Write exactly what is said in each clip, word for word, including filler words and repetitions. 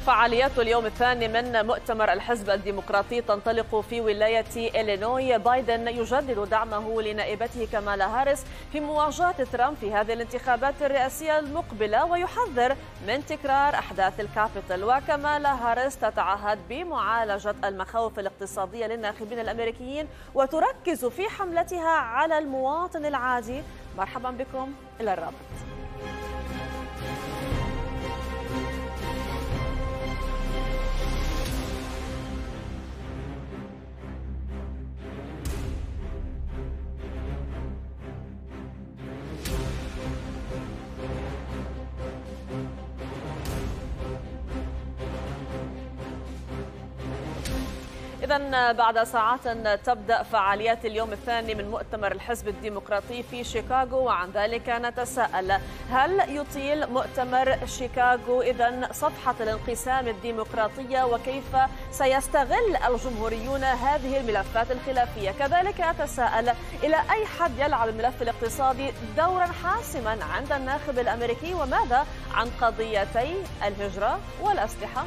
فعاليات اليوم الثاني من مؤتمر الحزب الديمقراطي تنطلق في ولاية إلينوي. بايدن يجدد دعمه لنائبته كامالا هاريس في مواجهة ترامب في هذه الانتخابات الرئاسية المقبلة، ويحذر من تكرار أحداث الكابيتال. وكامالا هاريس تتعهد بمعالجة المخاوف الاقتصادية للناخبين الأمريكيين وتركز في حملتها على المواطن العادي. مرحبا بكم، إلى الرابط. إذن بعد ساعات تبدأ فعاليات اليوم الثاني من مؤتمر الحزب الديمقراطي في شيكاغو، وعن ذلك نتساءل: هل يطيل مؤتمر شيكاغو إذن صفحة الانقسام الديمقراطية؟ وكيف سيستغل الجمهوريون هذه الملفات الخلافية؟ كذلك أتساءل: إلى أي حد يلعب الملف الاقتصادي دورا حاسما عند الناخب الأمريكي؟ وماذا عن قضيتي الهجرة والأسلحة؟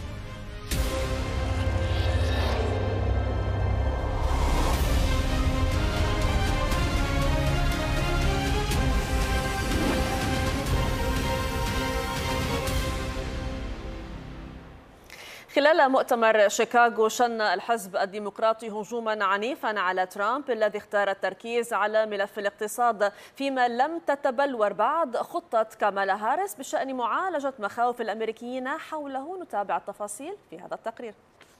خلال مؤتمر شيكاغو شن الحزب الديمقراطي هجوما عنيفا على ترامب الذي اختار التركيز على ملف الاقتصاد، فيما لم تتبلور بعد خطة كامالا هاريس بشأن معالجة مخاوف الأمريكيين حوله. نتابع التفاصيل في هذا التقرير.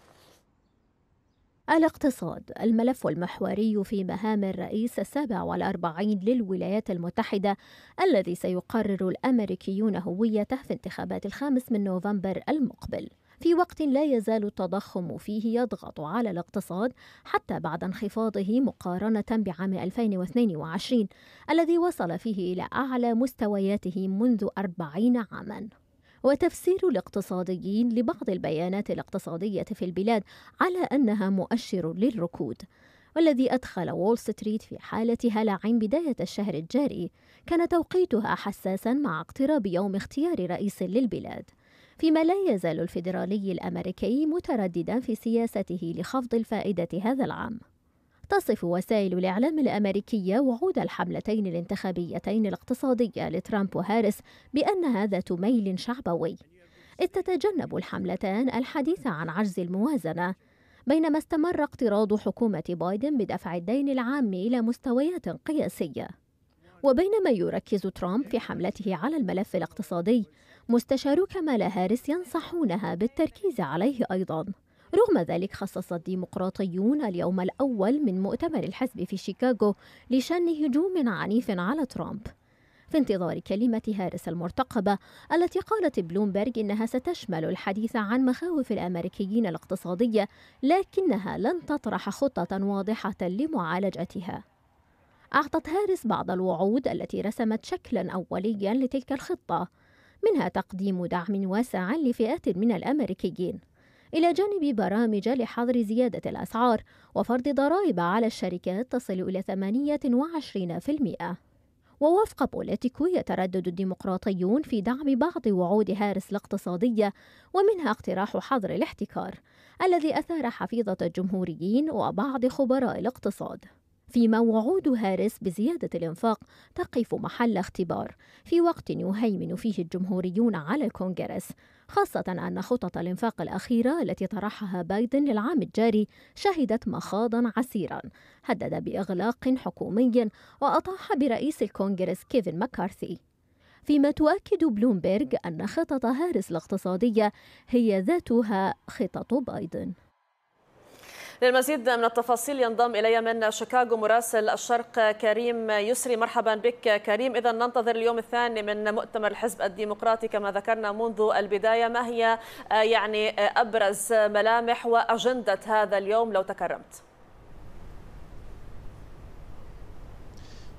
الاقتصاد الملف المحوري في مهام الرئيس السابع والأربعين للولايات المتحدة الذي سيقرر الأمريكيون هويته في انتخابات الخامس من نوفمبر المقبل، في وقت لا يزال التضخم فيه يضغط على الاقتصاد حتى بعد انخفاضه مقارنة بعام ألفين واثنين وعشرين الذي وصل فيه إلى أعلى مستوياته منذ أربعين عاماً. وتفسير الاقتصاديين لبعض البيانات الاقتصادية في البلاد على أنها مؤشر للركود، والذي أدخل وول ستريت في حالة هلع بداية الشهر الجاري، كان توقيتها حساساً مع اقتراب يوم اختيار رئيس للبلاد، فيما لا يزال الفيدرالي الأمريكي متردداً في سياسته لخفض الفائدة هذا العام. تصف وسائل الإعلام الأمريكية وعود الحملتين الانتخابيتين الاقتصادية لترامب وهاريس بأنها ذات ميل شعبوي، إذ تتجنب الحملتان الحديث عن عجز الموازنة، بينما استمر اقتراض حكومة بايدن بدفع الدين العام إلى مستويات قياسية. وبينما يركز ترامب في حملته على الملف الاقتصادي، مستشارو كامالا هاريس ينصحونها بالتركيز عليه أيضاً. رغم ذلك خصص الديمقراطيون اليوم الأول من مؤتمر الحزب في شيكاغو لشن هجوم عنيف على ترامب، في انتظار كلمة هاريس المرتقبة التي قالت بلومبرغ إنها ستشمل الحديث عن مخاوف الأمريكيين الاقتصادية، لكنها لن تطرح خطة واضحة لمعالجتها. أعطت هاريس بعض الوعود التي رسمت شكلاً أولياً لتلك الخطة، منها تقديم دعم واسع لفئات من الأمريكيين، إلى جانب برامج لحظر زيادة الأسعار وفرض ضرائب على الشركات تصل إلى ثمانية وعشرين بالمئة. ووفق بوليتيكو يتردد الديمقراطيون في دعم بعض وعود هاريس الاقتصادية، ومنها اقتراح حظر الاحتكار الذي أثار حفيظة الجمهوريين وبعض خبراء الاقتصاد، فيما وعود هاريس بزيادة الإنفاق تقف محل اختبار في وقت يهيمن فيه الجمهوريون على الكونغرس، خاصة أن خطط الإنفاق الأخيرة التي طرحها بايدن للعام الجاري شهدت مخاضا عسيرا هدد بإغلاق حكومي وأطاح برئيس الكونغرس كيفن ماكارثي، فيما تؤكد بلومبرغ أن خطط هاريس الاقتصادية هي ذاتها خطط بايدن. للمزيد من التفاصيل ينضم إلي من شيكاغو مراسل الشرق كريم يسري. مرحبا بك كريم. إذا ننتظر اليوم الثاني من مؤتمر الحزب الديمقراطي كما ذكرنا منذ البداية، ما هي يعني أبرز ملامح وأجندة هذا اليوم لو تكرمت؟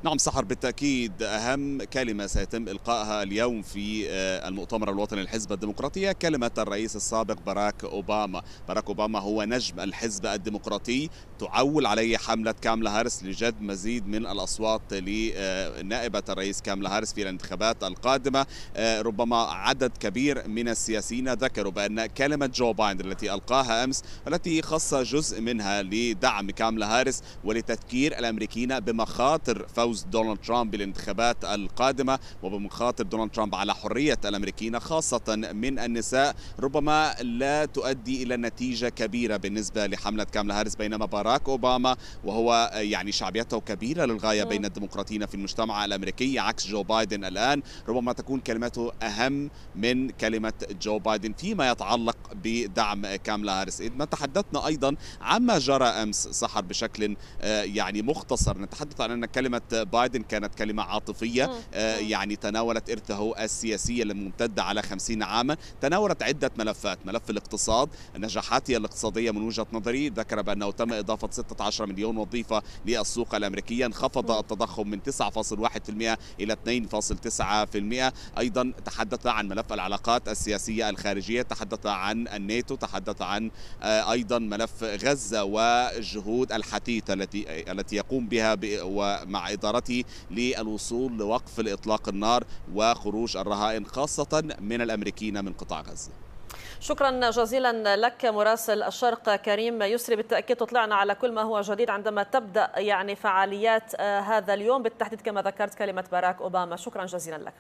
نعم سحر، بالتأكيد أهم كلمة سيتم إلقائها اليوم في المؤتمر الوطني للحزب الديمقراطي كلمة الرئيس السابق باراك أوباما. باراك أوباما هو نجم الحزب الديمقراطي، تعول عليه حملة كاملا هاريس لجذب مزيد من الأصوات لنائبة الرئيس كاملا هاريس في الانتخابات القادمة. ربما عدد كبير من السياسيين ذكروا بأن كلمة جو بايدن التي ألقاها أمس، التي خص جزء منها لدعم كاملا هاريس ولتذكير الأمريكيين بمخاطر فوز دونالد ترامب بالانتخابات القادمة وبمخاطر دونالد ترامب على حرية الأمريكيين خاصة من النساء، ربما لا تؤدي إلى نتيجة كبيرة بالنسبة لحملة كاملا هاريس. بينما باراك أوباما وهو يعني شعبيته كبيرة للغاية بين الديمقراطيين في المجتمع الأمريكي عكس جو بايدن الآن، ربما تكون كلمته أهم من كلمة جو بايدن فيما يتعلق بدعم كاملا هاريس. ما تحدثنا أيضا عما جرى أمس سحر بشكل يعني مختصر، نتحدث عن أن كلمة بايدن كانت كلمة عاطفية يعني تناولت إرثه السياسي الممتد على خمسين عاما، تناولت عدة ملفات. ملف الاقتصاد، نجاحاته الاقتصادية من وجهة نظري، ذكر بأنه تم إضافة ستة عشر مليون وظيفة للسوق الأمريكية، انخفض التضخم من تسعة فاصلة واحد بالمئة إلى اثنين فاصلة تسعة بالمئة. أيضا تحدث عن ملف العلاقات السياسية الخارجية، تحدث عن الناتو، تحدث عن أيضا ملف غزة والجهود الحثيثة التي التي يقوم بها ومع إدارته للوصول لوقف الإطلاق النار وخروج الرهائن خاصة من الأمريكيين من قطاع غزة. شكرا جزيلا لك مراسل الشرق كريم يسري، بالتأكيد تطلعنا على كل ما هو جديد عندما تبدأ يعني فعاليات هذا اليوم، بالتحديد كما ذكرت كلمة باراك أوباما. شكرا جزيلا لك.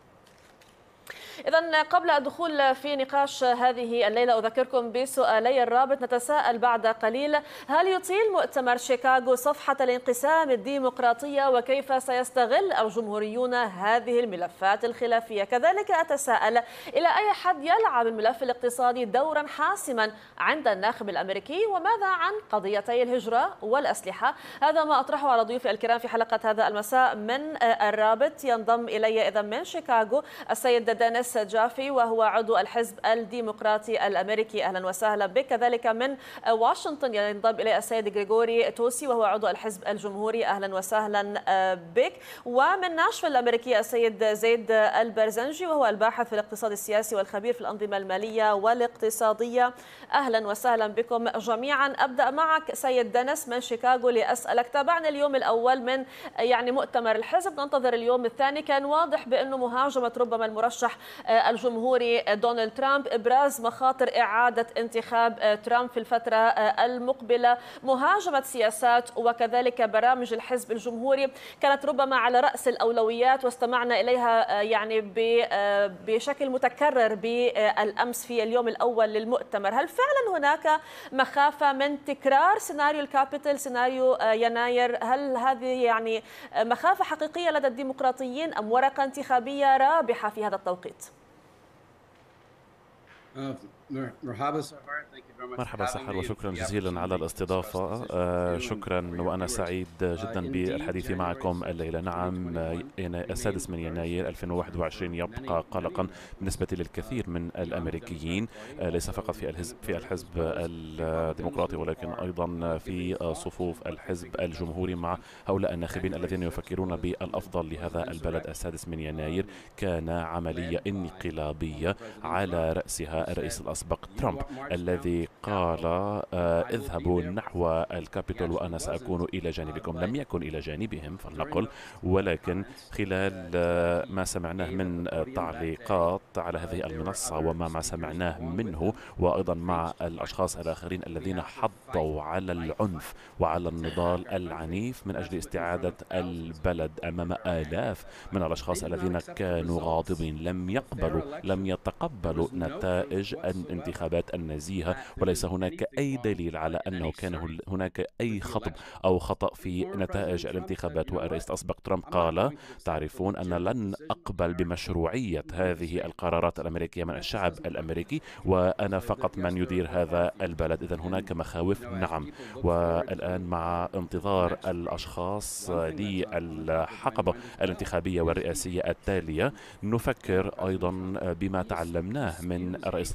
إذا قبل الدخول في نقاش هذه الليلة أذكركم بسؤالي الرابط. نتساءل بعد قليل: هل يطيل مؤتمر شيكاغو صفحة الانقسام الديمقراطية، وكيف سيستغل الجمهوريون هذه الملفات الخلافية؟ كذلك أتساءل: إلى أي حد يلعب الملف الاقتصادي دورا حاسما عند الناخب الأمريكي؟ وماذا عن قضيتي الهجرة والأسلحة؟ هذا ما أطرحه على ضيوفي الكرام في حلقة هذا المساء من الرابط. ينضم إلي إذا من شيكاغو السيد دانيس جافي وهو عضو الحزب الديمقراطي الأمريكي، أهلا وسهلا بك. كذلك من واشنطن ينضم إلى السيد غريغوري توسي وهو عضو الحزب الجمهوري، أهلا وسهلا بك. ومن ناشفيل الأمريكية السيد زيد البرزنجي وهو الباحث في الاقتصاد السياسي والخبير في الأنظمة المالية والاقتصادية، أهلا وسهلا بكم جميعا. أبدأ معك سيد دانيس من شيكاغو لأسألك: تابعنا اليوم الأول من يعني مؤتمر الحزب، ننتظر اليوم الثاني. كان واضح بأنه مهاجمة ربما المرشح الجمهوري دونالد ترامب، إبراز مخاطر إعادة انتخاب ترامب في الفترة المقبلة، مهاجمة سياسات وكذلك برامج الحزب الجمهوري كانت ربما على رأس الأولويات، واستمعنا إليها يعني بشكل متكرر بالأمس في اليوم الأول للمؤتمر. هل فعلا هناك مخافة من تكرار سيناريو الكابيتال، سيناريو يناير؟ هل هذه يعني مخافة حقيقية لدى الديمقراطيين أم ورقة انتخابية رابحة في هذا التوقيت؟ مرحبا سحر، وشكرا جزيلا على الاستضافة. آه شكرا، وأنا سعيد جدا بالحديث معكم الليلة. نعم، السادس من يناير ألفين وواحد وعشرين يبقى قلقا بالنسبة للكثير من الأمريكيين، آه ليس فقط في الحزب في الحزب الديمقراطي ولكن أيضا في صفوف الحزب الجمهوري مع هؤلاء الناخبين الذين يفكرون بالأفضل لهذا البلد. السادس من يناير كان عملية انقلابية على رأسها الرئيس الأسبق ترامب الذي قال آه اذهبوا نحو الكابيتول وأنا سأكون إلى جانبكم. لم يكن إلى جانبهم فلنقل، ولكن خلال آه ما سمعناه من آه تعليقات على هذه المنصة وما ما سمعناه منه، وأيضا مع الأشخاص الآخرين الذين حضوا على العنف وعلى النضال العنيف من أجل استعادة البلد أمام آلاف من الأشخاص الذين كانوا غاضبين، لم يقبلوا لم يتقبلوا نتائج الانتخابات النزيهة، وليس هناك أي دليل على أنه كان هناك أي خطب أو خطأ في نتائج الانتخابات. والرئيس الأسبق ترامب قال: تعرفون أن لن أقبل بمشروعية هذه القرارات الأمريكية من الشعب الأمريكي، وأنا فقط من يدير هذا البلد. إذن هناك مخاوف، نعم. والآن مع انتظار الأشخاص للحقبة الانتخابية والرئاسية التالية، نفكر أيضا بما تعلمناه من الرئيس الأسبق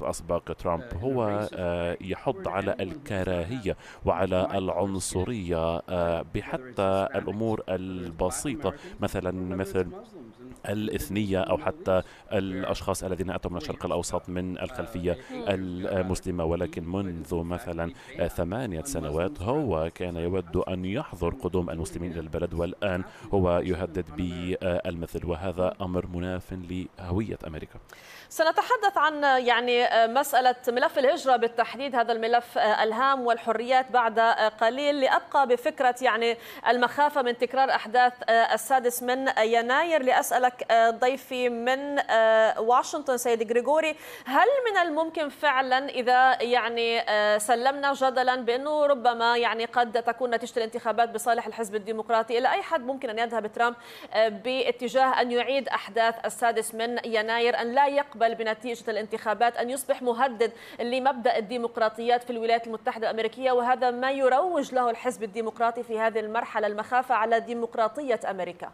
تطبيق ترامب هو يحض على الكراهية وعلى العنصرية بحتى الأمور البسيطة، مثلا مثل الإثنية أو حتى الأشخاص الذين أتوا من الشرق الأوسط من الخلفية المسلمة. ولكن منذ مثلا ثمانية سنوات هو كان يود أن يحظر قدوم المسلمين إلى البلد، والآن هو يهدد بالمثل، وهذا أمر مناف لهوية أمريكا. سنتحدث عن يعني مسألة ملف الهجرة بالتحديد، هذا الملف الهام والحريات بعد قليل، لأبقى بفكرة يعني المخافة من تكرار أحداث السادس من يناير. لأسألك ضيفي من واشنطن سيد غريغوري، هل من الممكن فعلا إذا يعني سلمنا جدلا بأنه ربما يعني قد تكون نتيجة الانتخابات بصالح الحزب الديمقراطي، إلى أي حد ممكن أن يذهب ترامب باتجاه أن يعيد أحداث السادس من يناير، أن لا يقبل بل بنتيجة الانتخابات، أن يصبح مهدد لمبدأ الديمقراطيات في الولايات المتحدة الأمريكية، وهذا ما يروج له الحزب الديمقراطي في هذه المرحلة، المخافة على ديمقراطية أمريكا؟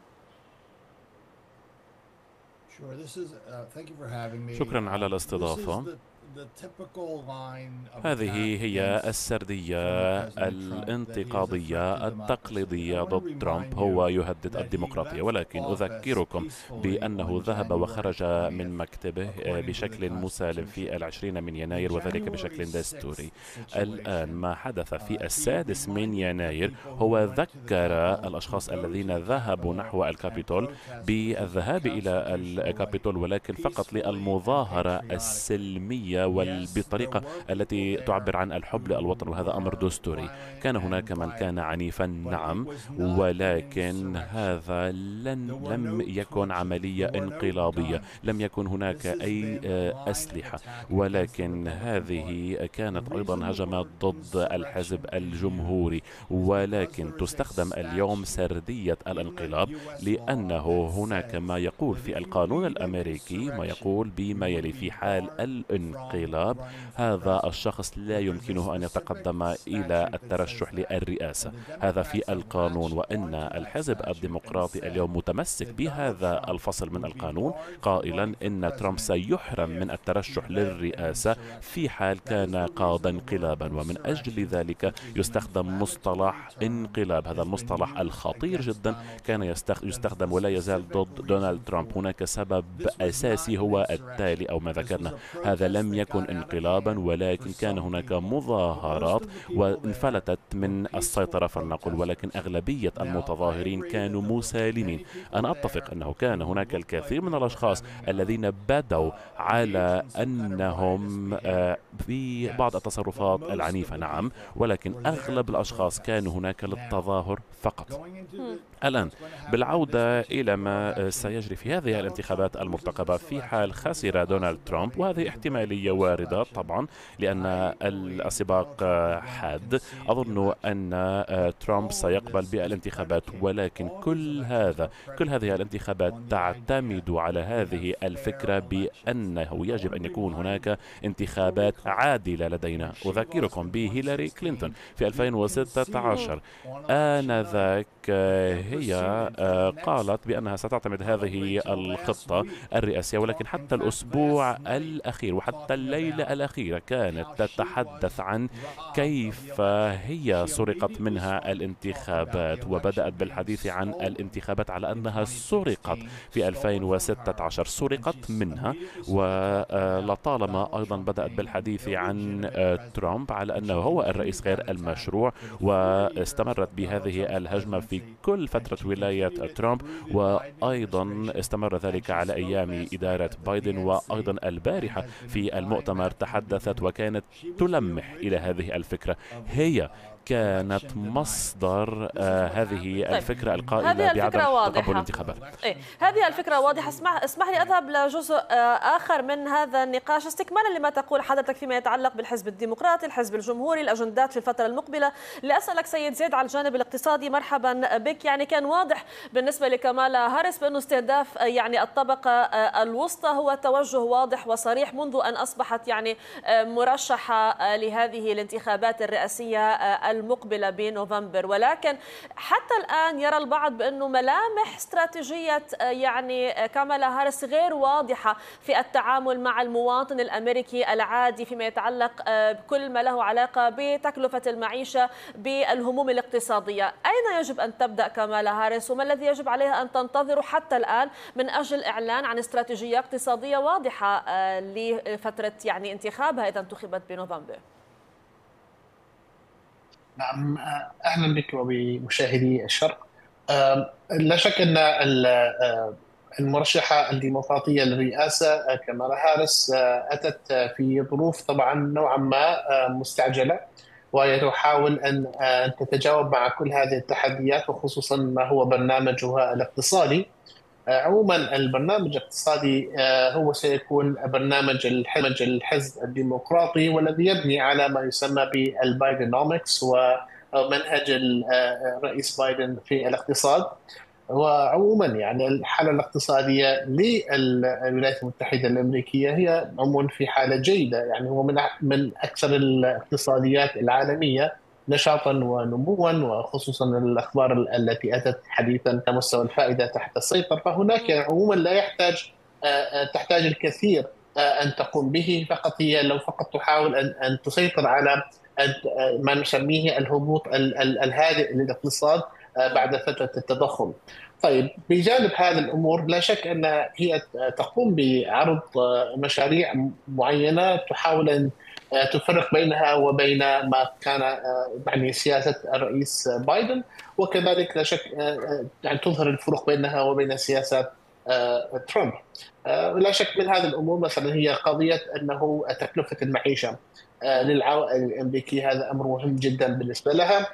شكرا على الاستضافة. هذه هي السردية الانتقادية التقليدية ضد ترامب، هو يهدد الديمقراطية، ولكن أذكركم بأنه ذهب وخرج من مكتبه بشكل مسالم في العشرين من يناير، وذلك بشكل دستوري. الآن ما حدث في السادس من يناير هو ذكر الأشخاص الذين ذهبوا نحو الكابيتول بالذهاب إلى الكابيتول، ولكن فقط للمظاهرة السلمية وبالطريقة التي تعبر عن الحب للوطن، وهذا أمر دستوري. كان هناك من كان عنيفا، نعم، ولكن هذا لن لم يكن عملية انقلابية، لم يكن هناك أي أسلحة، ولكن هذه كانت أيضا هجمات ضد الحزب الجمهوري، ولكن تستخدم اليوم سردية الانقلاب، لأنه هناك ما يقول في القانون الأمريكي، ما يقول بما يلي: في حال الانقلاب هذا الشخص لا يمكنه أن يتقدم إلى الترشح للرئاسة، هذا في القانون. وإن الحزب الديمقراطي اليوم متمسك بهذا الفصل من القانون، قائلا إن ترامب سيحرم من الترشح للرئاسة في حال كان قاد انقلابا، ومن أجل ذلك يستخدم مصطلح انقلاب. هذا المصطلح الخطير جدا كان يستخدم ولا يزال ضد دونالد ترامب. هناك سبب أساسي هو التالي أو ما ذكرنا: هذا لم يكن انقلابا، ولكن كان هناك مظاهرات وانفلتت من السيطرة فلنقل، ولكن أغلبية المتظاهرين كانوا مسالمين. أنا أتفق أنه كان هناك الكثير من الأشخاص الذين بدوا على أنهم في بعض التصرفات العنيفة، نعم، ولكن أغلب الأشخاص كانوا هناك للتظاهر فقط. الآن بالعودة إلى ما سيجري في هذه الانتخابات المرتقبة في حال خسر دونالد ترامب، وهذه احتمالية واردة طبعا لأن السباق حاد، أظن أن ترامب سيقبل بالانتخابات، ولكن كل هذا كل هذه الانتخابات تعتمد على هذه الفكرة بأنه يجب أن يكون هناك انتخابات عادلة لدينا. أذكركم بهيلاري كلينتون في ألفين وستة عشر، آنذاك هي قالت بأنها ستعتمد هذه الخطة الرئاسية، ولكن حتى الأسبوع الأخير وحتى الليلة الأخيرة كانت تتحدث عن كيف هي سرقت منها الانتخابات، وبدأت بالحديث عن الانتخابات على أنها سرقت في ألفين وستة عشر، سرقت منها. ولطالما أيضا بدأت بالحديث عن ترامب على أنه هو الرئيس غير المشروع، واستمرت بهذه الهجمة في كل فترة ولاية ترامب، وأيضا استمر ذلك على أيام إدارة بايدن. وأيضا البارحة في المؤتمر تحدثت وكانت تلمح إلى هذه الفكرة، هي كانت مصدر آه هذه طيب. الفكرة القائلة بعدم تقبل الانتخابات. إيه؟ هذه الفكرة واضحة. اسمح, اسمح لي أذهب لجزء آه آخر من هذا النقاش، استكمالا لما تقول حضرتك فيما يتعلق بالحزب الديمقراطي، الحزب الجمهوري، الأجندات في الفترة المقبلة. لأسألك سيد زيد على الجانب الاقتصادي، مرحبا بك. يعني كان واضح بالنسبة لكمالا هاريس بأنه استهداف يعني الطبقة آه الوسطى هو توجه واضح وصريح منذ أن أصبحت يعني آه مرشحة آه لهذه الانتخابات الرئاسية آه المقبلة بنوفمبر، ولكن حتى الآن يرى البعض بأنه ملامح استراتيجية يعني كامالا هاريس غير واضحة في التعامل مع المواطن الأمريكي العادي فيما يتعلق بكل ما له علاقة بتكلفة المعيشة، بالهموم الاقتصادية. أين يجب أن تبدأ كامالا هاريس وما الذي يجب عليها أن تنتظره حتى الآن من أجل إعلان عن استراتيجية اقتصادية واضحة لفترة يعني انتخابها إذا انتخبت بنوفمبر؟ نعم، أهلا بك وبمشاهدي الشرق. لا شك أن المرشحة الديمقراطية للرئاسة كامالا هاريس أتت في ظروف طبعا نوعا ما مستعجلة، وهي تحاول أن تتجاوب مع كل هذه التحديات، وخصوصا ما هو برنامجها الاقتصادي. عموما البرنامج الاقتصادي هو سيكون برنامج الحزب الديمقراطي، والذي يبني على ما يسمى بالبايدنومكس ومنهج الرئيس بايدن في الاقتصاد. وعموما يعني الحالة الاقتصادية للولايات المتحدة الأمريكية هي عموما في حالة جيدة، يعني هو من من أكثر الاقتصاديات العالمية نشاطا ونموا، وخصوصا الأخبار التي أتت حديثا مستوى الفائدة تحت السيطرة. فهناك عموما لا يحتاج تحتاج الكثير أن تقوم به، فقط هي لو فقط تحاول أن أن تسيطر على ما نسميه الهبوط الهادئ للاقتصاد بعد فترة التضخم. طيب، بجانب هذه الأمور لا شك أن هي تقوم بعرض مشاريع معينة تحاول أن تفرق بينها وبين ما كان يعني سياسة الرئيس بايدن، وكذلك لا شك يعني تظهر الفروق بينها وبين سياسة ترامب. لا شك من هذه الأمور مثلا هي قضية أنه تكلفة المعيشة للعوائل الأمريكية، هذا أمر مهم جدا بالنسبة لها.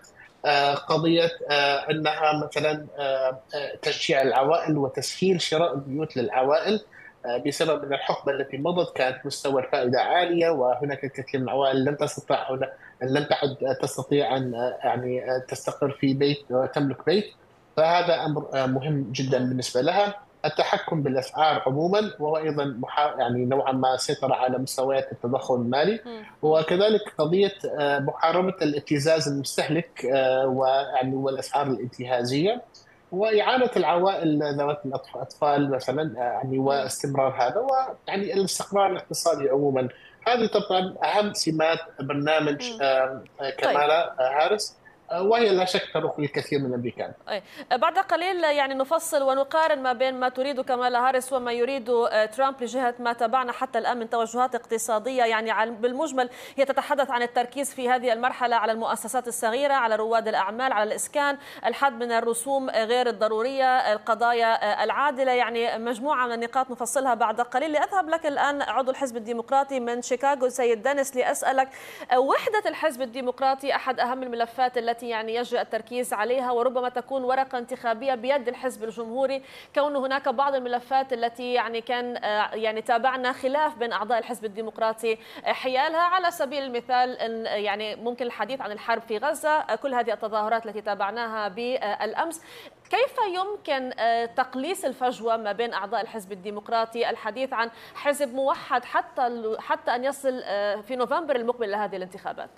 قضية أنها مثلا تشجيع العوائل وتسهيل شراء البيوت للعوائل، بسبب أن الحقبة التي مضت كانت مستوى الفائدة عالية، وهناك الكثير من العوائل لم تستطيع أو لم تعد تستطيع أن يعني تستقر في بيت وتملك بيت، فهذا أمر مهم جدا بالنسبة لها. التحكم بالأسعار عموما، وهو أيضا يعني نوعا ما سيطر على مستويات التضخم المالي، وكذلك قضية محاربة الابتزاز المستهلك ويعني والأسعار الانتهازية، وإعانة العوائل ذوات الأطفال مثلا يعني واستمرار هذا، ويعني الاستقرار الاقتصادي عموما. هذه طبعا أهم سمات برنامج كامالا هاريس، وهي لا شك تروق للكثير من الامريكان. بعد قليل يعني نفصل ونقارن ما بين ما تريد كامالا هاريس وما يريد ترامب لجهة ما تابعنا حتى الآن من توجهات اقتصادية. يعني بالمجمل هي تتحدث عن التركيز في هذه المرحلة على المؤسسات الصغيرة، على رواد الأعمال، على الإسكان، الحد من الرسوم غير الضرورية، القضايا العادلة، يعني مجموعة من النقاط نفصلها بعد قليل. لأذهب لك الآن عضو الحزب الديمقراطي من شيكاغو سيد دانيس لأسألك، وحدة الحزب الديمقراطي أحد أهم الملفات التي يعني يجري التركيز عليها، وربما تكون ورقة انتخابية بيد الحزب الجمهوري، كون هناك بعض الملفات التي يعني كان يعني تابعنا خلاف بين أعضاء الحزب الديمقراطي حيالها. على سبيل المثال إن يعني ممكن الحديث عن الحرب في غزة، كل هذه التظاهرات التي تابعناها بالأمس. كيف يمكن تقليص الفجوة ما بين أعضاء الحزب الديمقراطي، الحديث عن حزب موحد حتى حتى أن يصل في نوفمبر المقبل لهذه الانتخابات؟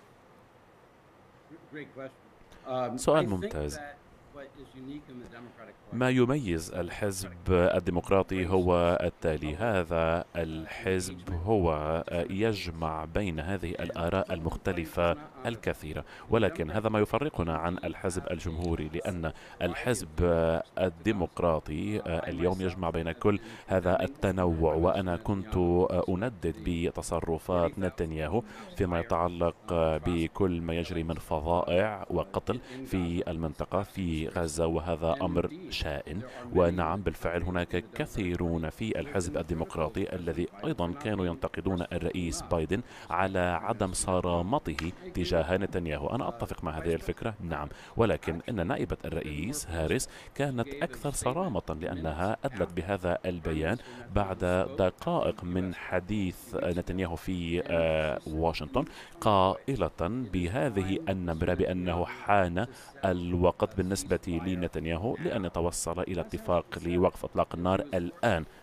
سؤال ممتاز. ما يميز الحزب الديمقراطي هو التالي: هذا الحزب هو يجمع بين هذه الآراء المختلفة الكثيرة، ولكن هذا ما يفرقنا عن الحزب الجمهوري، لأن الحزب الديمقراطي اليوم يجمع بين كل هذا التنوع. وأنا كنت أندد بتصرفات نتنياهو فيما يتعلق بكل ما يجري من فظائع وقتل في المنطقة في غزة، وهذا أمر شائن. ونعم بالفعل هناك كثيرون في الحزب الديمقراطي الذي أيضا كانوا ينتقدون الرئيس بايدن على عدم صرامته تجاه نتنياهو. أنا أتفق مع هذه الفكرة، نعم، ولكن إن نائبة الرئيس هاريس كانت أكثر صرامة، لأنها أدلت بهذا البيان بعد دقائق من حديث نتنياهو في واشنطن، قائلة بهذه النبرة بأنه حان الوقت بالنسبة لنتنياهو لأن يتوصل إلى اتفاق لوقف إطلاق النار الآن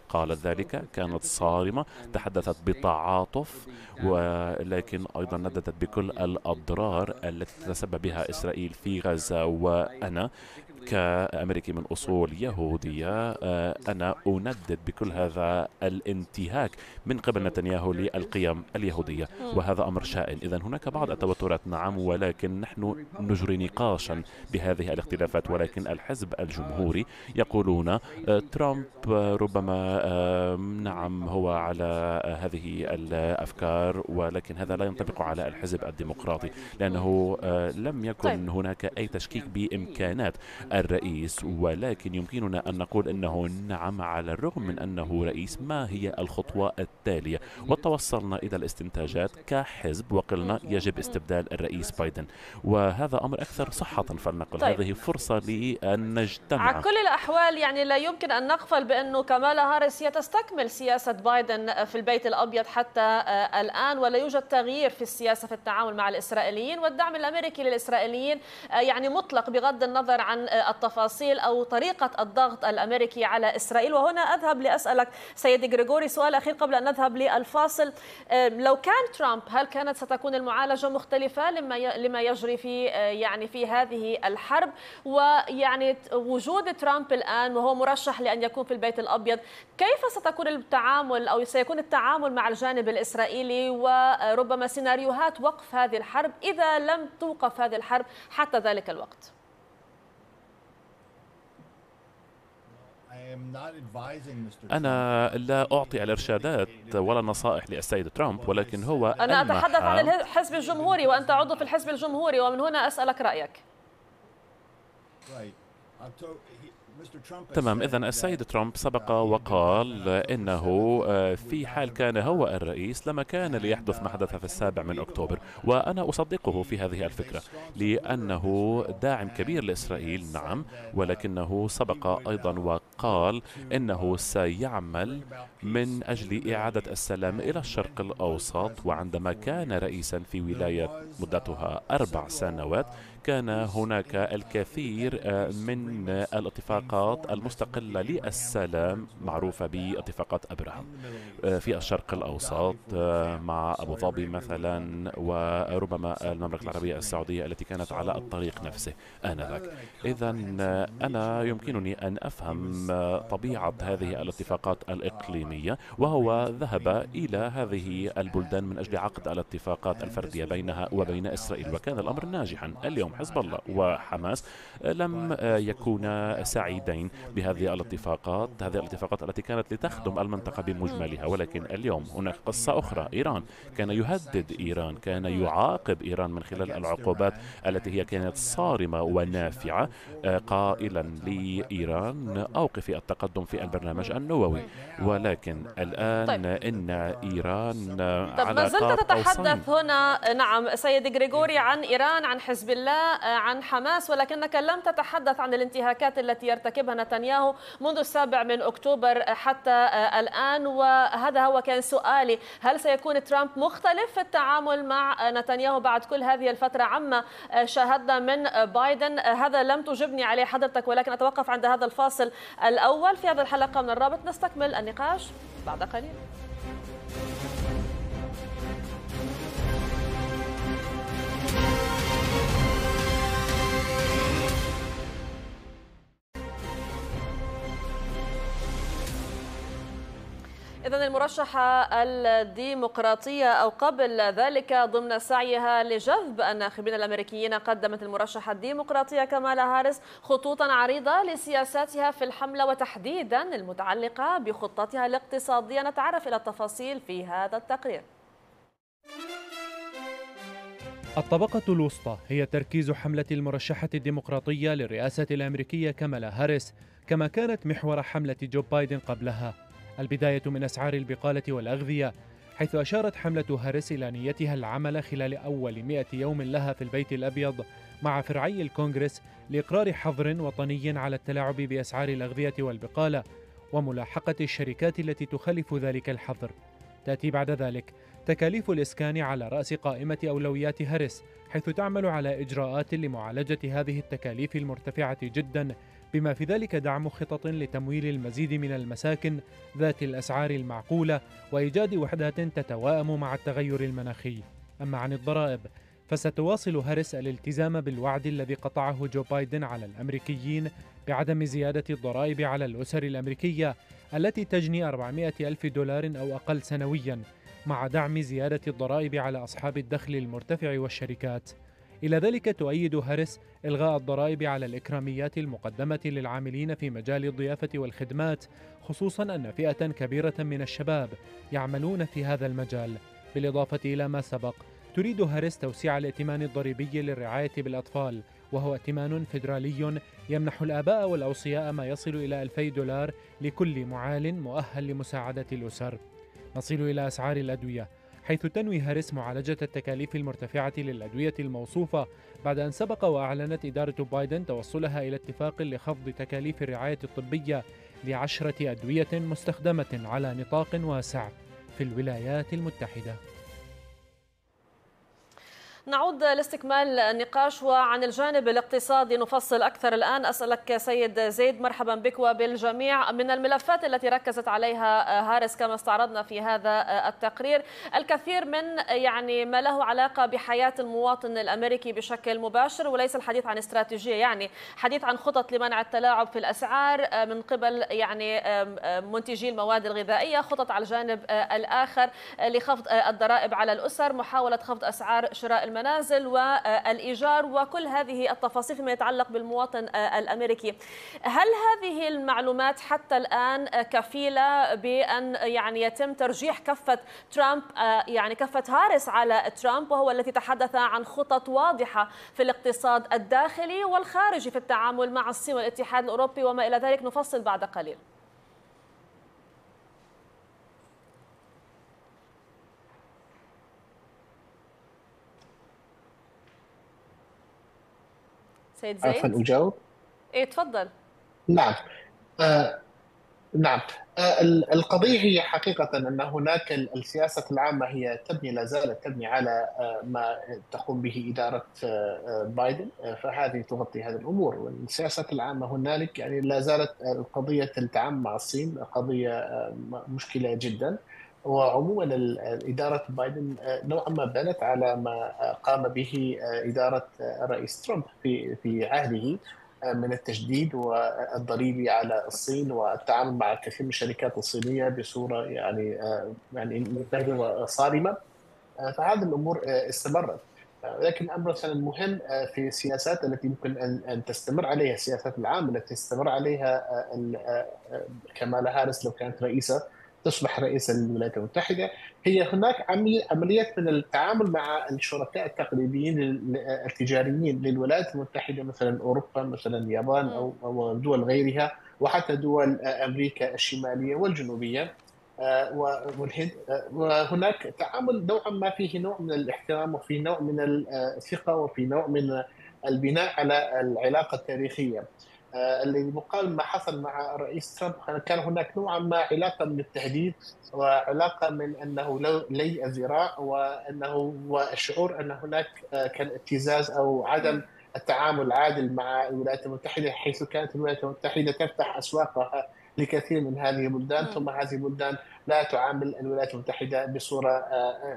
قالت ذلك، كانت صارمة، تحدثت بتعاطف، ولكن أيضا نددت بكل الأضرار التي تتسبب بها إسرائيل في غزة. وأنا كأمريكي من أصول يهودية أنا أندد بكل هذا الانتهاك من قبل نتنياهو للقيم اليهودية، وهذا أمر شائن. إذن هناك بعض التوترات نعم، ولكن نحن نجري نقاشا بهذه الاختلافات، ولكن الحزب الجمهوري يقولون ترامب ربما نعم هو على هذه الأفكار، ولكن هذا لا ينطبق على الحزب الديمقراطي، لأنه لم يكن طيب. هناك أي تشكيك بإمكانات الرئيس، ولكن يمكننا أن نقول أنه نعم على الرغم من أنه رئيس ما هي الخطوة التالية، وتوصلنا إلى الاستنتاجات كحزب وقلنا يجب استبدال الرئيس بايدن، وهذا أمر أكثر صحة فلنقل. طيب. هذه فرصة لأن نجتمع. على كل الأحوال يعني لا يمكن أن نغفل بأنه كمالا هاريس هي تستكمل سياسة بايدن في البيت الأبيض حتى الآن، ولا يوجد تغيير في السياسة في التعامل مع الإسرائيليين، والدعم الأمريكي للإسرائيليين يعني مطلق بغض النظر عن التفاصيل أو طريقة الضغط الأمريكي على إسرائيل. وهنا أذهب لأسألك سيدي غريغوري سؤال أخير قبل أن نذهب للفاصل. لو كان ترامب هل كانت ستكون المعالجة مختلفة لما لما يجري في يعني في هذه الحرب؟ ويعني وجود ترامب الآن وهو مرشح لأن يكون في البيت الأبيض، كيف ستكون التعامل أو سيكون التعامل مع الجانب الإسرائيلي، وربما سيناريوهات وقف هذه الحرب إذا لم توقف هذه الحرب حتى ذلك الوقت؟ أنا لا أعطي الإرشادات ولا نصائح للسيد ترامب، ولكن هو أنا أتحدث عن الحزب الجمهوري وأنت عضو في الحزب الجمهوري، ومن هنا أسألك رأيك. تمام، إذن السيد ترامب سبق وقال إنه في حال كان هو الرئيس لما كان ليحدث ما حدث في السابع من أكتوبر، وأنا أصدقه في هذه الفكرة لأنه داعم كبير لإسرائيل نعم، ولكنه سبق أيضا وقال إنه سيعمل من أجل إعادة السلام إلى الشرق الأوسط. وعندما كان رئيسا في ولاية مدتها أربع سنوات كان هناك الكثير من الاتفاقات المستقلة للسلام معروفة باتفاقات أبراهام في الشرق الأوسط مع أبو ظبي مثلا، وربما المملكة العربية السعودية التي كانت على الطريق نفسه آنذاك. إذن أنا يمكنني أن أفهم طبيعة هذه الاتفاقات الإقليمية، وهو ذهب إلى هذه البلدان من أجل عقد الاتفاقات الفردية بينها وبين إسرائيل، وكان الأمر ناجحا. اليوم حزب الله وحماس لم يكونا سعيدين بهذه الاتفاقات، هذه الاتفاقات التي كانت لتخدم المنطقة بمجملها، ولكن اليوم هناك قصة أخرى. إيران كان يهدد إيران، كان يعاقب إيران من خلال العقوبات التي هي كانت صارمة ونافعة، قائلا لإيران أوقفي التقدم في البرنامج النووي. ولكن الآن طيب. إن إيران طب ما زلت تتحدث هنا نعم سيد غريغوري عن إيران، عن حزب الله، عن حماس، ولكنك لم تتحدث عن الانتهاكات التي يرتكبها نتنياهو منذ السابع من أكتوبر حتى الآن. وهذا هو كان سؤالي، هل سيكون ترامب مختلف في التعامل مع نتنياهو بعد كل هذه الفترة عما شاهدنا من بايدن؟ هذا لم تجبني عليه حضرتك، ولكن أتوقف عند هذا الفاصل الأول في هذه الحلقة من الرابط، نستكمل النقاش بعد قليل. إذن المرشحة الديمقراطية أو قبل ذلك ضمن سعيها لجذب الناخبين الأمريكيين، قدمت المرشحة الديمقراطية كمالا هاريس خطوطا عريضة لسياساتها في الحملة وتحديدا المتعلقة بخطتها الاقتصادية. نتعرف إلى التفاصيل في هذا التقرير. الطبقة الوسطى هي تركيز حملة المرشحة الديمقراطية للرئاسة الأمريكية كمالا هاريس، كما كانت محور حملة جو بايدن قبلها. البداية من أسعار البقالة والأغذية، حيث أشارت حملة هاريس إلى نيتها العمل خلال أول مئة يوم لها في البيت الأبيض مع فرعي الكونغرس لإقرار حظر وطني على التلاعب بأسعار الأغذية والبقالة وملاحقة الشركات التي تخالف ذلك الحظر. تأتي بعد ذلك تكاليف الإسكان على رأس قائمة أولويات هاريس، حيث تعمل على إجراءات لمعالجة هذه التكاليف المرتفعة جدا بما في ذلك دعم خطط لتمويل المزيد من المساكن ذات الأسعار المعقولة وإيجاد وحدات تتوائم مع التغير المناخي. أما عن الضرائب فستواصل هاريس الالتزام بالوعد الذي قطعه جو بايدن على الأمريكيين بعدم زيادة الضرائب على الأسر الأمريكية التي تجني أربعمائة ألف دولار أو أقل سنوياً، مع دعم زيادة الضرائب على أصحاب الدخل المرتفع والشركات. إلى ذلك تؤيد هاريس إلغاء الضرائب على الإكراميات المقدمة للعاملين في مجال الضيافة والخدمات، خصوصاً أن فئة كبيرة من الشباب يعملون في هذا المجال. بالإضافة إلى ما سبق، تريد هاريس توسيع الائتمان الضريبي للرعاية بالأطفال، وهو ائتمان فيدرالي يمنح الآباء والأوصياء ما يصل إلى ألفي دولار لكل معال مؤهل لمساعدة الأسر. نصل إلى أسعار الأدوية، حيث تنوي هاريس معالجة التكاليف المرتفعة للأدوية الموصوفة بعد أن سبق وأعلنت إدارة بايدن توصلها إلى اتفاق لخفض تكاليف الرعاية الطبية لعشرة أدوية مستخدمة على نطاق واسع في الولايات المتحدة. نعود لاستكمال النقاش، وعن الجانب الاقتصادي نفصل أكثر الآن. أسألك سيد زيد، مرحبا بك وبالجميع. من الملفات التي ركزت عليها هاريس كما استعرضنا في هذا التقرير الكثير من يعني ما له علاقة بحياة المواطن الأمريكي بشكل مباشر، وليس الحديث عن استراتيجية، يعني حديث عن خطط لمنع التلاعب في الأسعار من قبل يعني منتجي المواد الغذائية، خطط على الجانب الآخر لخفض الضرائب على الأسر، محاولة خفض أسعار شراء المنازل والإيجار، وكل هذه التفاصيل فيما يتعلق بالمواطن الأمريكي. هل هذه المعلومات حتى الآن كفيلة بأن يعني يتم ترجيح كفة ترامب، يعني كفة هاريس على ترامب، وهو الذي تحدث عن خطط واضحة في الاقتصاد الداخلي والخارجي في التعامل مع الصين والاتحاد الأوروبي وما إلى ذلك؟ نفصل بعد قليل. سيد زيد عفوا أجاوب؟ إيه تفضل. نعم آه نعم آه القضية هي حقيقة أن هناك السياسة العامة هي تبني لا زالت تبني على آه ما تقوم به إدارة آه بايدن، آه فهذه تغطي هذه الأمور. والسياسة العامة هنالك يعني لا زالت قضية التعامل مع الصين قضية آه مشكلة جدا. وعموما إدارة بايدن نوعا ما بنت على ما قام به إدارة الرئيس ترامب في في عهده من التشديد والضريبي على الصين والتعامل مع الكثير من الشركات الصينية بصورة يعني يعني صارمة. فهذه الأمور استمرت. لكن الأمر مثلا المهم في السياسات التي يمكن أن تستمر عليها، السياسات العامة التي تستمر عليها كمالا هاريس لو كانت رئيسة تصبح رئيسا للولايات المتحدة، هي هناك عملية من التعامل مع الشركاء التقليديين التجاريين للولايات المتحدة، مثلا أوروبا، مثلا اليابان أو دول غيرها، وحتى دول أمريكا الشمالية والجنوبية والهند. وهناك تعامل نوعا ما فيه نوع من الاحترام وفيه نوع من الثقة وفيه نوع من البناء على العلاقة التاريخية. اللي مقابل ما حصل مع الرئيس ترامب كان هناك نوعا ما علاقه من التهديد وعلاقه من انه لي الذراع، وانه والشعور ان هناك كان ابتزاز او عدم التعامل العادل مع الولايات المتحده، حيث كانت الولايات المتحده تفتح اسواقها لكثير من هذه البلدان، ثم هذه البلدان لا تعامل الولايات المتحده بصوره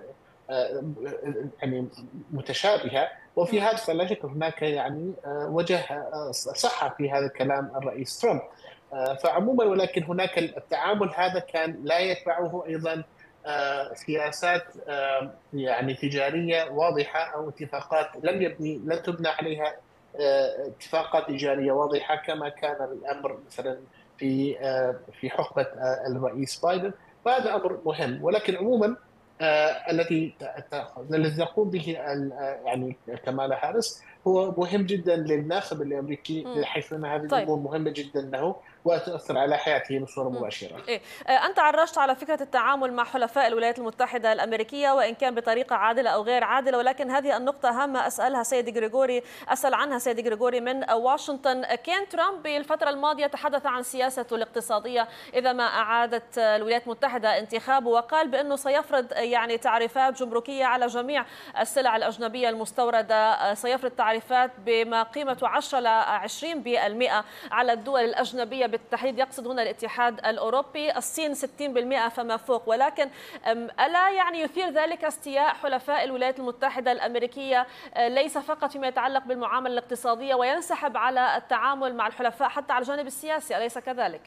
يعني متشابهه. وفي هذا فلا شك هناك يعني وجه صحة في هذا الكلام الرئيس ترامب. فعموما ولكن هناك التعامل هذا كان لا يتبعه ايضا سياسات يعني تجاريه واضحه او اتفاقات لم يبني لم تبنى عليها اتفاقات تجاريه واضحه كما كان الامر مثلا في في حقبه الرئيس بايدن. فهذا امر مهم. ولكن عموما الذي الذي تقوم به يعني كمالا هاريس هو مهم جدا للناخب الامريكي، حيث ان هذه الامور طيب. مهمه جدا له وتؤثر على حياته بصوره مباشره. إيه؟ انت عرجت على فكره التعامل مع حلفاء الولايات المتحده الامريكيه، وان كان بطريقه عادله او غير عادله، ولكن هذه النقطه هامه اسالها سيد غريغوري اسال عنها سيد غريغوري من واشنطن. كان ترامب بالفتره الماضيه تحدث عن سياسته الاقتصاديه اذا ما اعادت الولايات المتحده انتخابه، وقال بانه سيفرض يعني تعريفات جمركيه على جميع السلع الاجنبيه المستورده، سيفرض تعريفات تعريفات بما قيمته عشرة إلى عشرين بالمئة على الدول الأجنبية بالتحديد، يقصد هنا الاتحاد الأوروبي، الصين ستين بالمئة فما فوق. ولكن ألا يعني يثير ذلك استياء حلفاء الولايات المتحدة الأمريكية ليس فقط فيما يتعلق بالمعاملة الاقتصادية وينسحب على التعامل مع الحلفاء حتى على الجانب السياسي، أليس كذلك؟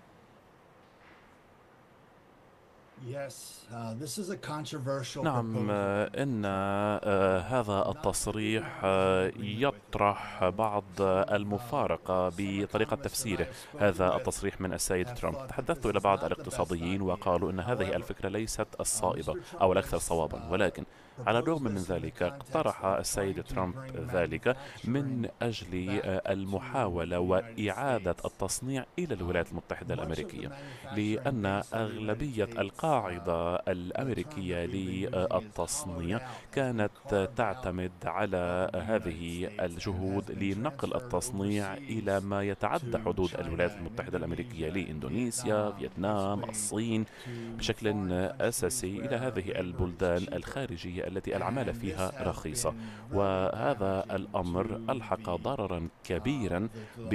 نعم، إن هذا التصريح يطرح بعض المفارقة بطريقة تفسيره. هذا التصريح من السيد ترامب، تحدثت إلى بعض الاقتصاديين وقالوا أن هذه الفكرة ليست الصائبة أو الأكثر صوابا، ولكن على الرغم من ذلك اقترح السيد ترامب ذلك من أجل المحاولة وإعادة التصنيع إلى الولايات المتحدة الأمريكية، لأن أغلبية القاعدة الأمريكية للتصنيع كانت تعتمد على هذه الجهود لنقل التصنيع إلى ما يتعدى حدود الولايات المتحدة الأمريكية، لإندونيسيا، فيتنام، الصين، بشكل أساسي إلى هذه البلدان الخارجية التي العمالة فيها رخيصة. وهذا الأمر ألحق ضررا كبيرا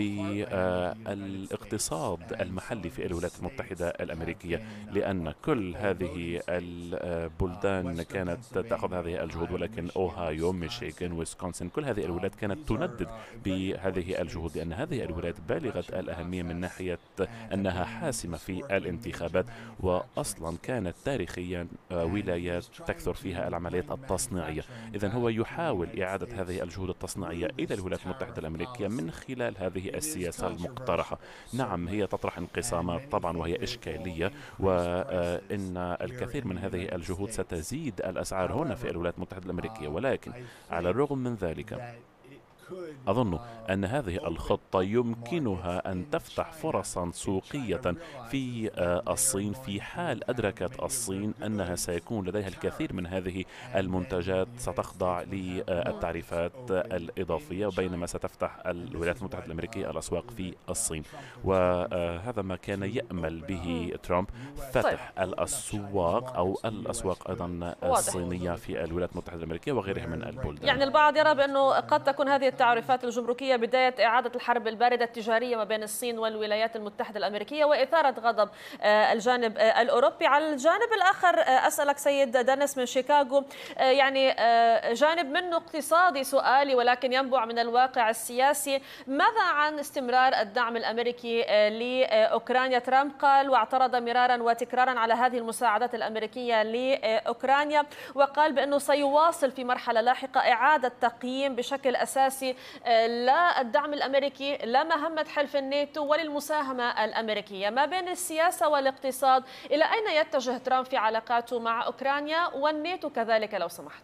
بالاقتصاد المحلي في الولايات المتحدة الأمريكية، لأن كل هذه البلدان كانت تأخذ هذه الجهود، ولكن أوهايو، ميشيغان، ويسكونسن، كل هذه الولايات كانت تندد بهذه الجهود، لأن هذه الولايات بالغة الأهمية من ناحية أنها حاسمة في الانتخابات، وأصلا كانت تاريخيا ولايات تكثر فيها العمليات التصنيعية. إذن هو يحاول إعادة هذه الجهود التصنيعية إلى الولايات المتحدة الأمريكية من خلال هذه السياسة المقترحة. نعم، هي تطرح انقسامات طبعا وهي إشكالية، وإن الكثير من هذه الجهود ستزيد الأسعار هنا في الولايات المتحدة الأمريكية، ولكن على الرغم من ذلك أظن أن هذه الخطة يمكنها أن تفتح فرصا سوقية في الصين في حال أدركت الصين أنها سيكون لديها الكثير من هذه المنتجات ستخضع للتعريفات الإضافية، بينما ستفتح الولايات المتحدة الأمريكية الأسواق في الصين. وهذا ما كان يأمل به ترامب، فتح الأسواق أو الأسواق أيضا الصينية في الولايات المتحدة الأمريكية وغيرها من البلدان. يعني البعض يرى بأنه قد تكون هذه التعريفات الجمركية بداية إعادة الحرب الباردة التجارية ما بين الصين والولايات المتحدة الأمريكية وإثارة غضب الجانب الأوروبي. على الجانب الآخر أسألك سيد دانيس من شيكاغو، يعني جانب منه اقتصادي سؤالي ولكن ينبع من الواقع السياسي، ماذا عن استمرار الدعم الأمريكي لأوكرانيا؟ ترامب قال واعترض مرارا وتكرارا على هذه المساعدات الأمريكية لأوكرانيا، وقال بأنه سيواصل في مرحلة لاحقة إعادة تقييم بشكل أساسي لا الدعم الأمريكي، لا مهمة حلف الناتو وللمساهمة الأمريكية. ما بين السياسة والاقتصاد، إلى أين يتجه ترامب في علاقاته مع أوكرانيا والناتو كذلك لو سمحت؟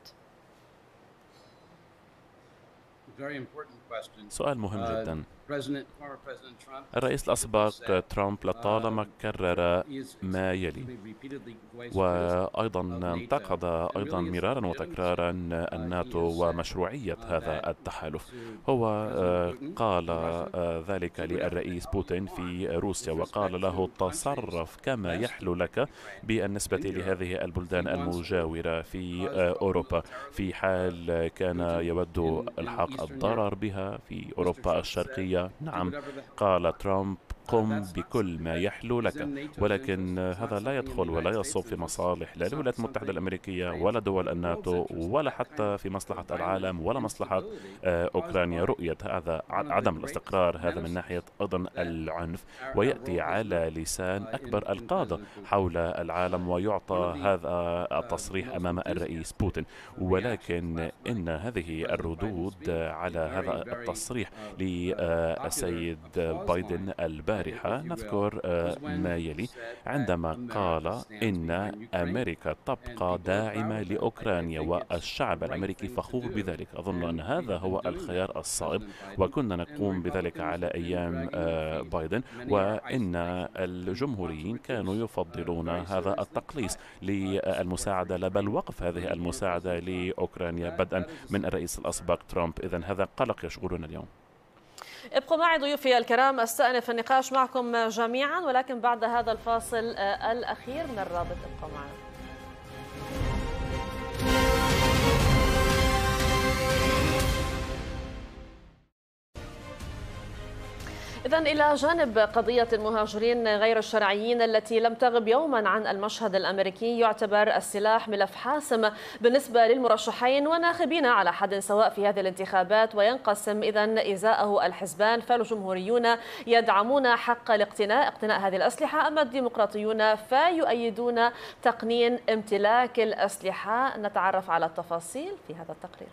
سؤال مهم جدا. الرئيس الأسبق ترامب لطالما كرر ما يلي، وأيضا انتقد أيضا مرارا وتكرارا الناتو ومشروعية هذا التحالف. هو قال ذلك للرئيس بوتين في روسيا، وقال له تصرف كما يحلو لك بالنسبة لهذه البلدان المجاورة في أوروبا، في حال كان يود إلحاق الضرر بها في أوروبا الشرقية. نعم، قال ترامب قم بكل ما يحلو لك، ولكن هذا لا يدخل ولا يصب في مصالح لا الولايات المتحدة الأمريكية ولا دول الناتو ولا حتى في مصلحة العالم ولا مصلحة أوكرانيا. رؤية هذا عدم الاستقرار هذا من ناحية أيضا العنف، ويأتي على لسان أكبر القادة حول العالم ويعطى هذا التصريح أمام الرئيس بوتين. ولكن إن هذه الردود على هذا التصريح للسيد بايدن البارحة، نذكر ما يلي عندما قال إن أمريكا تبقى داعمة لأوكرانيا والشعب الأمريكي فخور بذلك. أظن أن هذا هو الخيار الصائب، وكنا نقوم بذلك على أيام بايدن، وإن الجمهوريين كانوا يفضلون هذا التقليص للمساعدة لا بل وقف هذه المساعدة لأوكرانيا بدءا من الرئيس الأسبق ترامب. إذن هذا قلق يشغلنا اليوم. ابقوا معي ضيوفي الكرام، استأنف النقاش معكم جميعا ولكن بعد هذا الفاصل الأخير من الرابط. ابقوا معنا. إذن إلى جانب قضية المهاجرين غير الشرعيين التي لم تغب يوما عن المشهد الأمريكي، يعتبر السلاح ملف حاسم بالنسبة للمرشحين وناخبين على حد سواء في هذه الانتخابات، وينقسم إذن إزاءه الحزبان، فالجمهوريون يدعمون حق الاقتناء اقتناء هذه الأسلحة، أما الديمقراطيون فيؤيدون تقنين امتلاك الأسلحة. نتعرف على التفاصيل في هذا التقرير.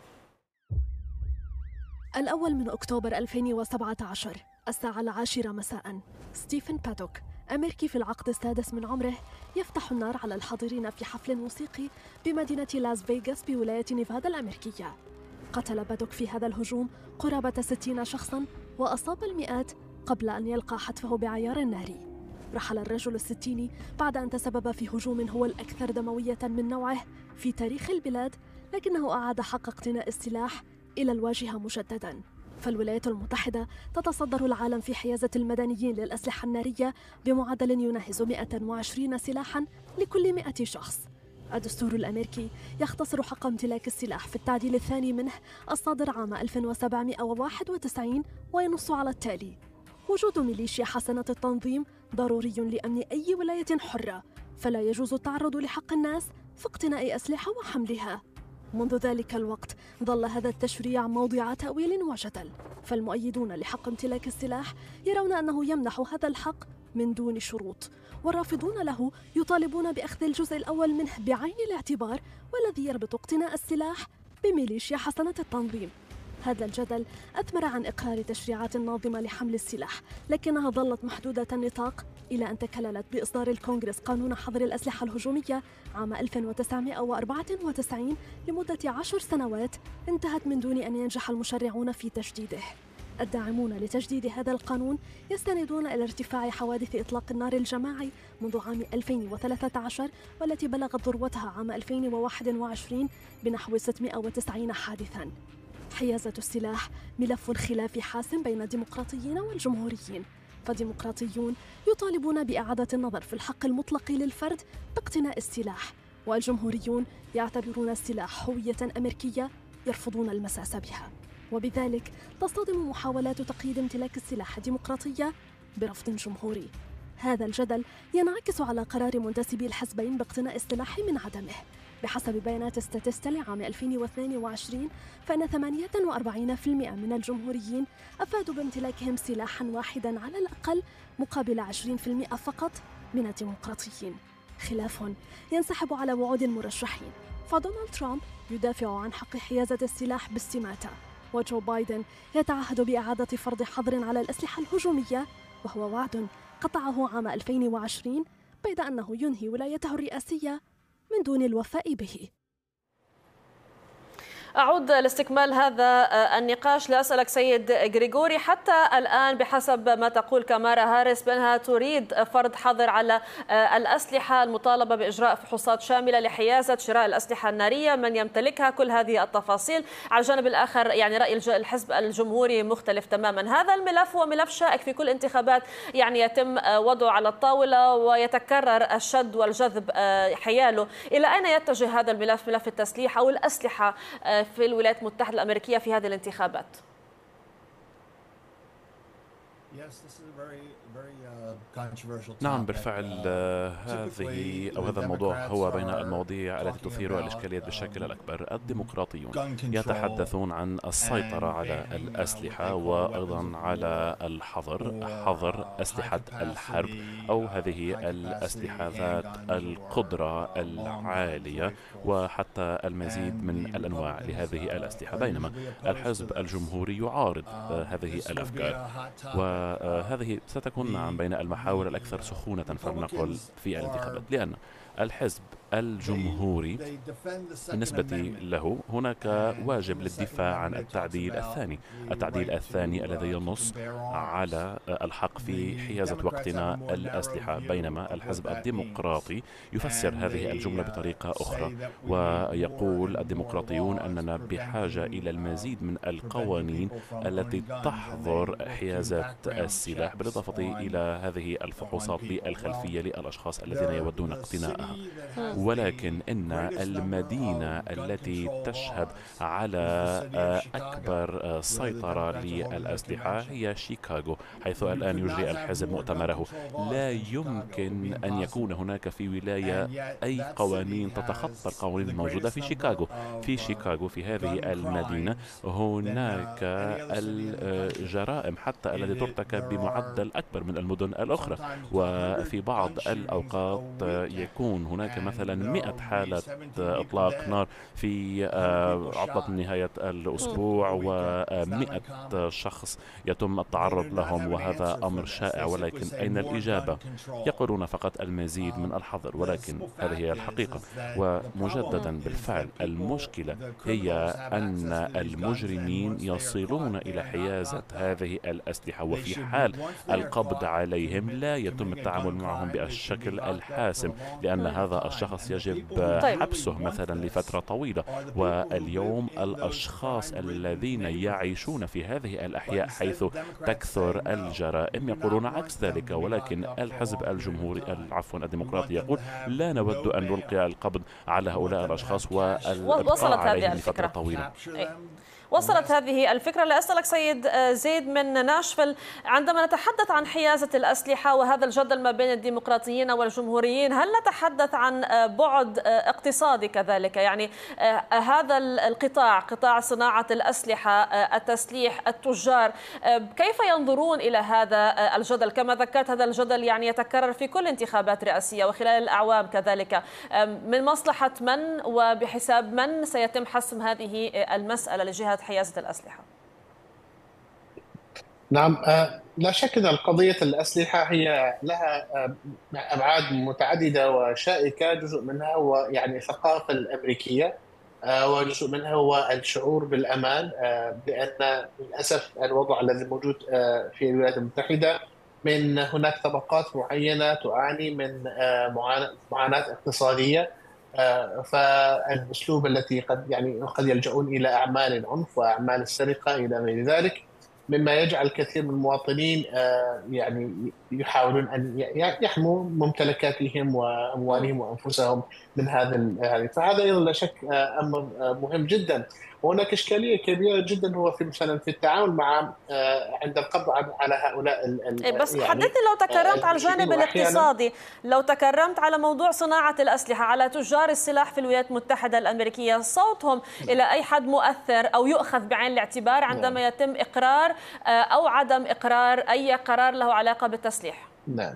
الأول من أكتوبر ألفين وسبعة عشر الساعة العاشرة مساء، ستيفن بادوك أمريكي في العقد السادس من عمره يفتح النار على الحاضرين في حفل موسيقي بمدينة لاس فيغاس بولاية نيفادا الأمريكية. قتل بادوك في هذا الهجوم قرابة ستين شخصاً وأصاب المئات قبل أن يلقى حتفه بعيار ناري. رحل الرجل الستيني بعد أن تسبب في هجوم هو الأكثر دموية من نوعه في تاريخ البلاد، لكنه أعاد حق اقتناء السلاح إلى الواجهة مجدداً. فالولايات المتحدة تتصدر العالم في حيازة المدنيين للأسلحة النارية بمعدل يناهز مئة وعشرين سلاحاً لكل مئة شخص. الدستور الأمريكي يختصر حق امتلاك السلاح في التعديل الثاني منه الصادر عام ألف وسبعمئة وواحد وتسعين، وينص على التالي: وجود ميليشيا حسنة التنظيم ضروري لأمن أي ولاية حرة، فلا يجوز التعرض لحق الناس في اقتناء أسلحة وحملها. منذ ذلك الوقت ظل هذا التشريع موضع تأويل وجدل، فالمؤيدون لحق امتلاك السلاح يرون أنه يمنح هذا الحق من دون شروط، والرافضون له يطالبون بأخذ الجزء الأول منه بعين الاعتبار، والذي يربط اقتناء السلاح بميليشيا حسنة التنظيم. هذا الجدل أثمر عن إقرار تشريعات ناظمة لحمل السلاح، لكنها ظلت محدودة النطاق إلى أن تكللت بإصدار الكونغرس قانون حظر الأسلحة الهجومية عام ألف وتسعمئة وأربعة وتسعين لمدة عشر سنوات انتهت من دون أن ينجح المشرعون في تجديده. الداعمون لتجديد هذا القانون يستندون إلى ارتفاع حوادث إطلاق النار الجماعي منذ عام ألفين وثلاثة عشر، والتي بلغت ذروتها عام ألفين وواحد وعشرين بنحو ستمئة وتسعين حادثاً. حيازة السلاح ملف خلافي حاسم بين الديمقراطيين والجمهوريين، فالديمقراطيون يطالبون بإعادة النظر في الحق المطلق للفرد باقتناء السلاح، والجمهوريون يعتبرون السلاح هوية أمريكية يرفضون المساس بها، وبذلك تصطدم محاولات تقييد امتلاك السلاح الديمقراطية برفض جمهوري. هذا الجدل ينعكس على قرار منتسبي الحزبين باقتناء السلاح من عدمه. بحسب بيانات ستاتستا لعام ألفين واثنين وعشرين، فإن ثمانية وأربعين بالمئة من الجمهوريين أفادوا بامتلاكهم سلاحاً واحداً على الأقل، مقابل عشرين بالمئة فقط من الديمقراطيين. خلاف ينسحب على وعود المرشحين، فدونالد ترامب يدافع عن حق حيازة السلاح باستماتة، وجو بايدن يتعهد بإعادة فرض حظر على الأسلحة الهجومية، وهو وعد قطعه عام ألفين وعشرين، بيد أنه ينهي ولايته الرئاسية من دون الوفاء به. أعود لاستكمال هذا النقاش لأسألك سيد غريغوري، حتى الآن بحسب ما تقول كامالا هاريس بأنها تريد فرض حظر على الأسلحة، المطالبة بإجراء فحوصات شاملة لحيازة شراء الأسلحة النارية، من يمتلكها، كل هذه التفاصيل. على الجانب الآخر يعني رأي الحزب الجمهوري مختلف تماما. هذا الملف هو ملف شائك في كل انتخابات، يعني يتم وضعه على الطاولة ويتكرر الشد والجذب حياله. إلى أين يتجه هذا الملف، ملف التسليح أو الأسلحة في الولايات المتحدة الأمريكية في هذه الانتخابات؟ نعم بالفعل، هذه أو هذا الموضوع هو بين المواضيع التي تثير الإشكاليات بالشكل الأكبر. الديمقراطيون يتحدثون عن السيطرة على الأسلحة وأيضا على الحظر، حظر أسلحة الحرب أو هذه الأسلحة ذات القدرة العالية وحتى المزيد من الأنواع لهذه الأسلحة، بينما الحزب الجمهوري يعارض هذه الأفكار، وهذه ستكون عن بين المحاور الأكثر سخونة فلنقل في الانتخابات، لأن الحزب الجمهوري بالنسبة له هناك واجب للدفاع عن التعديل الثاني التعديل الثاني الذي ينص على الحق في حيازة واقتناء الأسلحة، بينما الحزب الديمقراطي يفسر هذه الجملة بطريقة أخرى، ويقول الديمقراطيون أننا بحاجة إلى المزيد من القوانين التي تحظر حيازة السلاح، بالإضافة إلى هذه الفحوصات بالخلفية للأشخاص الذين يودون اقتناءها. ولكن إن المدينة التي تشهد على أكبر سيطرة للأسلحة هي شيكاغو، حيث الآن يجري الحزب مؤتمره. لا يمكن أن يكون هناك في ولاية أي قوانين تتخطى القوانين الموجودة في شيكاغو. في شيكاغو في هذه المدينة هناك الجرائم حتى التي ترتكب بمعدل أكبر من المدن الأخرى، وفي بعض الأوقات يكون هناك مثلا مئة حالة إطلاق نار في عطلة نهاية الأسبوع، ومئة شخص يتم التعرض لهم، وهذا أمر شائع. ولكن أين الإجابة؟ يقولون فقط المزيد من الحظر، ولكن هذه هي الحقيقة. ومجددا بالفعل المشكلة هي أن المجرمين يصلون إلى حيازة هذه الأسلحة، وفي حال القبض عليهم لا يتم التعامل معهم بالشكل الحاسم، لأن هذا الشخص يجب حبسه مثلا لفترة طويلة. واليوم الأشخاص الذين يعيشون في هذه الأحياء حيث تكثر الجرائم يقولون عكس ذلك، ولكن الحزب الجمهوري عفوا الديمقراطي يقول لا نود أن نلقي القبض على هؤلاء الأشخاص والإبقاء عليهم لفترة طويلة. وصلت هذه الفكرة. لأسألك سيد زيد من ناشفيل، عندما نتحدث عن حيازة الأسلحة وهذا الجدل ما بين الديمقراطيين والجمهوريين، هل نتحدث عن بعد اقتصادي كذلك؟ يعني هذا القطاع، قطاع صناعة الأسلحة، التسليح، التجار، كيف ينظرون إلى هذا الجدل؟ كما ذكرت هذا الجدل يعني يتكرر في كل انتخابات رئاسية وخلال الأعوام كذلك. من مصلحة من وبحساب من سيتم حسم هذه المسألة لجهة حيازة الأسلحة؟ نعم، لا شك أن قضية الأسلحة هي لها أبعاد متعددة وشائكة. جزء منها هو يعني الثقافة الأمريكية، وجزء منها هو الشعور بالأمان، لأن للأسف الوضع الذي موجود في الولايات المتحدة من هناك طبقات معينة تعاني من معاناة اقتصادية، فالاسلوب التي قد يعني قد يلجؤون الى اعمال العنف واعمال السرقه الى غير ذلك، مما يجعل الكثير من المواطنين يعني يحاولون ان يحموا ممتلكاتهم واموالهم وانفسهم من هذا. فهذا ايضا لا شك امر مهم جدا. وهناك اشكاليه كبيره جدا هو في مثلا في التعامل مع عند القبض على هؤلاء. بس يعني حدثني لو تكرمت على الجانب الاقتصادي، لو تكرمت على موضوع صناعه الاسلحه، على تجار السلاح في الولايات المتحده الامريكيه، صوتهم الى اي حد مؤثر او يؤخذ بعين الاعتبار عندما نعم. يتم اقرار او عدم اقرار اي قرار له علاقه بالتسليح؟ نعم،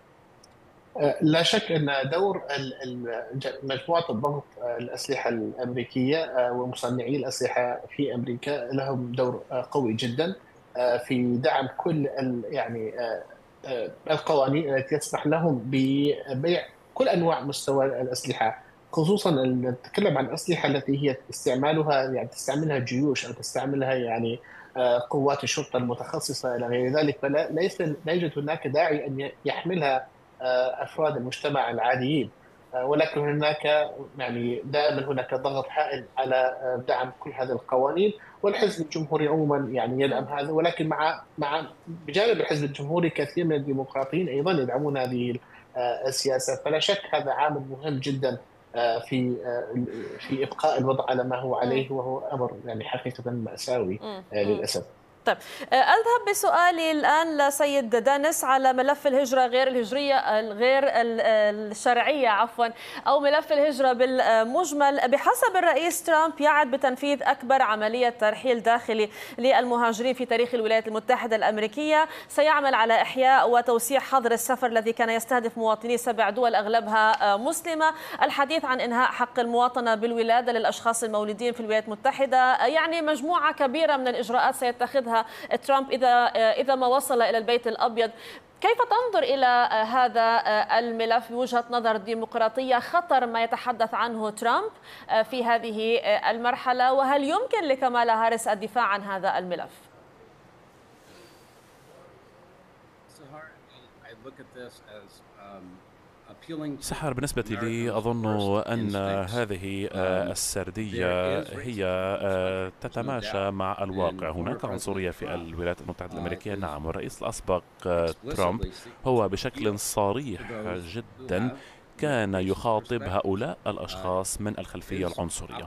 لا شك أن دور مجموعة الضغط الأسلحة الأمريكية ومصنعي الأسلحة في أمريكا لهم دور قوي جدا في دعم كل يعني القوانين التي تسمح لهم ببيع كل أنواع مستوى الأسلحة، خصوصا نتكلم عن الأسلحة التي هي استعمالها يعني تستعملها جيوش أو تستعملها يعني قوات الشرطة المتخصصة إلى غير ذلك. فلا لا يوجد هناك داعي أن يحملها أفراد المجتمع العاديين، ولكن هناك يعني دائما هناك ضغط هائل على دعم كل هذه القوانين، والحزب الجمهوري عموما يعني يدعم هذا، ولكن مع مع بجانب الحزب الجمهوري كثير من الديمقراطيين أيضا يدعمون هذه السياسة. فلا شك هذا عامل مهم جدا في في إبقاء الوضع على ما هو عليه، وهو أمر يعني حقيقة مأساوي للأسف. طيب، أذهب بسؤالي الآن لسيد دانس على ملف الهجرة غير الهجرية غير الشرعية عفوا أو ملف الهجرة بالمجمل. بحسب الرئيس ترامب يعد بتنفيذ أكبر عملية ترحيل داخلي للمهاجرين في تاريخ الولايات المتحدة الأمريكية، سيعمل على إحياء وتوسيع حظر السفر الذي كان يستهدف مواطني سبع دول أغلبها مسلمة، الحديث عن إنهاء حق المواطنة بالولادة للأشخاص المولودين في الولايات المتحدة، يعني مجموعة كبيرة من الإجراءات سيتخذها ترامب إذا إذا ما وصل إلى البيت الأبيض. كيف تنظر إلى هذا الملف بوجهة نظر الديمقراطية؟ خطر ما يتحدث عنه ترامب في هذه المرحلة، وهل يمكن لكمالا هاريس الدفاع عن هذا الملف؟ سحر، بالنسبة لي أظن أن هذه السردية هي تتماشى مع الواقع. هناك عنصرية في الولايات المتحدة الأمريكية، نعم، والرئيس الأسبق ترامب هو بشكل صريح جدا كان يخاطب هؤلاء الأشخاص من الخلفية العنصرية،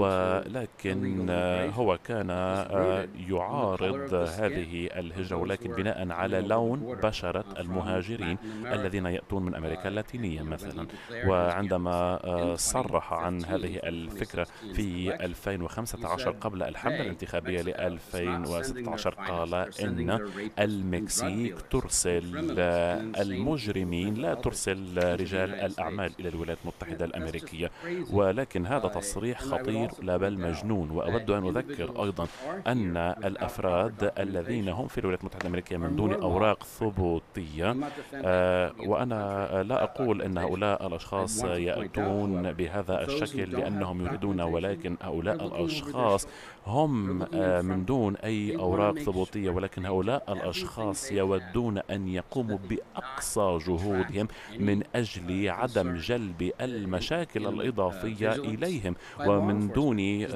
ولكن هو كان يعارض هذه الهجرة ولكن بناء على لون بشرة المهاجرين الذين يأتون من أمريكا اللاتينية مثلا. وعندما صرح عن هذه الفكرة في ألفين وخمسة عشر قبل الحملة الانتخابية ل ألفين وستة عشر قال إن المكسيك ترسل المجرمين لا ترسل رجال الأعمال إلى الولايات المتحدة الأمريكية، ولكن هذا تصريح خطير لا بل مجنون. وأود أن أذكر أيضا أن الأفراد الذين هم في الولايات المتحدة الأمريكية من دون أوراق ثبوتية، آه وأنا لا أقول أن هؤلاء الأشخاص يأتون بهذا الشكل لأنهم يريدون، ولكن هؤلاء الأشخاص هم من دون أي أوراق ثبوتية، ولكن هؤلاء الأشخاص يودون أن يقوموا بأقصى جهودهم من أجل عدم جلب المشاكل الإضافية إليهم، ومن دون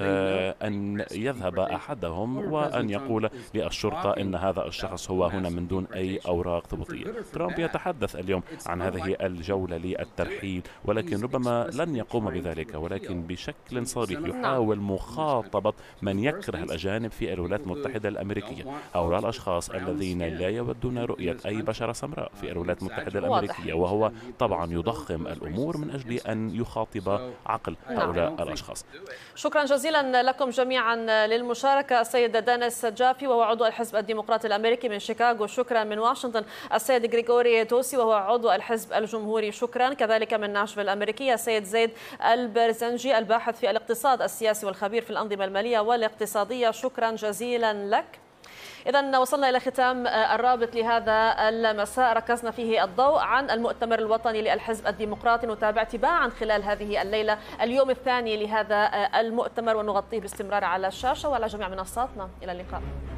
أن يذهب أحدهم وأن يقول للشرطة إن هذا الشخص هو هنا من دون أي أوراق ثبوتية. ترامب يتحدث اليوم عن هذه الجولة للترحيل، ولكن ربما لن يقوم بذلك، ولكن بشكل صريح يحاول مخاطبة من يكره الأجانب في الولايات المتحدة الأمريكية، هؤلاء الأشخاص الذين لا يودون رؤية أي بشرة سمراء في الولايات المتحدة الأمريكية، وهو طبعا يضخم الأمور من أجل أن يخاطب عقل هؤلاء الأشخاص. شكرا جزيلا لكم جميعا للمشاركة. السيد دانيس جافي وهو عضو الحزب الديمقراطي الأمريكي من شيكاغو، شكرا. من واشنطن السيد غريغوري توسي وهو عضو الحزب الجمهوري، شكرا. كذلك من ناشفيل الأمريكية السيد زيد البرزنجي الباحث في الاقتصاد السياسي والخبير في الأنظمة المالية والاقتصادية، شكرا جزيلا لك. إذا وصلنا إلى ختام الرابط لهذا المساء، ركزنا فيه الضوء عن المؤتمر الوطني للحزب الديمقراطي، نتابع تباعا خلال هذه الليلة اليوم الثاني لهذا المؤتمر ونغطيه باستمرار على الشاشة وعلى جميع منصاتنا. إلى اللقاء.